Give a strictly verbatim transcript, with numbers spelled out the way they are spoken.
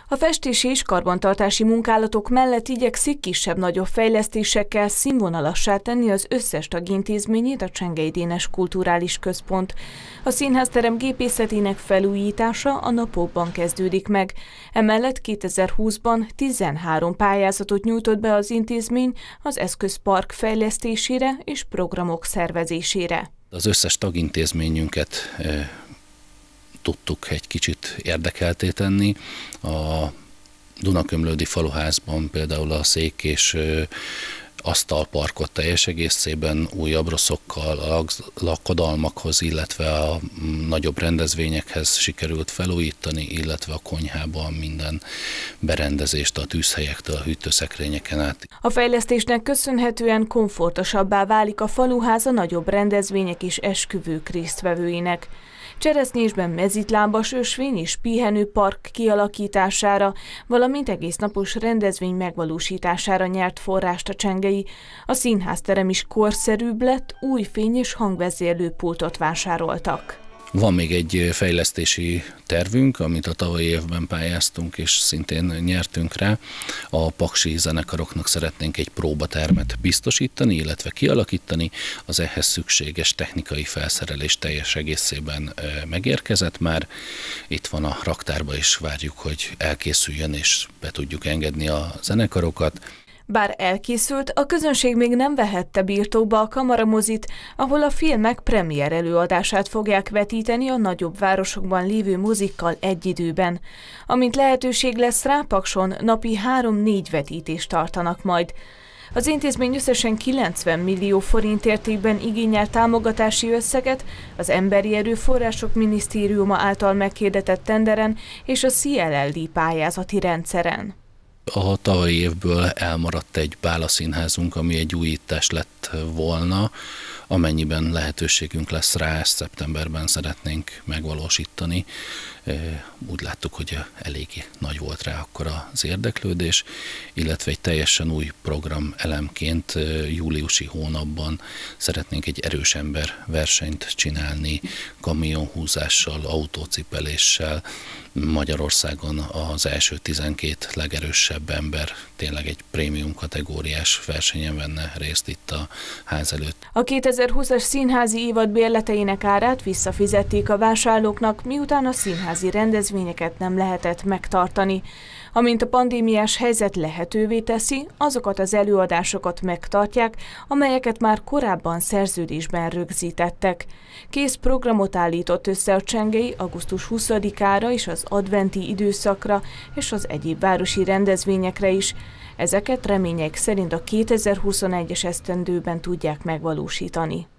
A festési és karbantartási munkálatok mellett igyekszik kisebb-nagyobb fejlesztésekkel színvonalassá tenni az összes tagintézményét a Csengei Dénes Kulturális Központ. A színházterem gépészetének felújítása a napokban kezdődik meg. Emellett kétezer-húszban tizenhárom pályázatot nyújtott be az intézmény az eszközpark fejlesztésére és programok szervezésére. Az összes tagintézményünket e tudtuk egy kicsit érdekelté tenni. A Dunakömlődi Faluházban például a szék és asztalparkot teljes egészében új abroszokkal, a lakodalmakhoz, illetve a nagyobb rendezvényekhez sikerült felújítani, illetve a konyhában minden berendezést a tűzhelyektől a hűtőszekrényeken át. A fejlesztésnek köszönhetően komfortosabbá válik a faluház a nagyobb rendezvények és esküvők résztvevőinek. Cseresznyésben mezitlábas ösvény és pihenőpark kialakítására, valamint egésznapos rendezvény megvalósítására nyert forrást a Csengei. A színházterem is korszerűbb lett, új fény- és hangvezérlőpultot vásároltak. Van még egy fejlesztési tervünk, amit a tavalyi évben pályáztunk, és szintén nyertünk rá. A paksi zenekaroknak szeretnénk egy próbatermet biztosítani, illetve kialakítani. Az ehhez szükséges technikai felszerelés teljes egészében megérkezett már. Itt van a raktárba, és várjuk, hogy elkészüljön, és be tudjuk engedni a zenekarokat. Bár elkészült, a közönség még nem vehette birtokba a Kamaramozit, ahol a filmek premier előadását fogják vetíteni a nagyobb városokban lévő mozikkal egy időben. Amint lehetőség lesz rá, Pakson napi három-négy vetítést tartanak majd. Az intézmény összesen kilencven millió forint értékben igényel támogatási összeget az Emberi Erőforrások Minisztériuma által meghirdetett tenderen és a cé el el dé pályázati rendszeren. A tavalyi évből elmaradt egy bálaszínházunk, ami egy újítás lett volna, amennyiben lehetőségünk lesz rá, ezt szeptemberben szeretnénk megvalósítani. Úgy láttuk, hogy eléggé nagy volt rá akkor az érdeklődés, illetve egy teljesen új program elemként júliusi hónapban szeretnénk egy erős ember versenyt csinálni, kamionhúzással, autócipeléssel. Magyarországon az első tizenkét legerősebb ember tényleg egy prémium kategóriás versenyen venne részt itt a ház előtt. A kétezer-húszas színházi évad bérleteinek árát visszafizették a vásárlóknak, miután a színházi rendezvényeket nem lehetett megtartani. Amint a pandémiás helyzet lehetővé teszi, azokat az előadásokat megtartják, amelyeket már korábban szerződésben rögzítettek. Kész programot állított össze a Csengei augusztus huszadikára és az adventi időszakra és az egyéb városi rendezvényekre is. Ezeket remények szerint a kétezer-huszonegyes esztendőben tudják megvalósítani.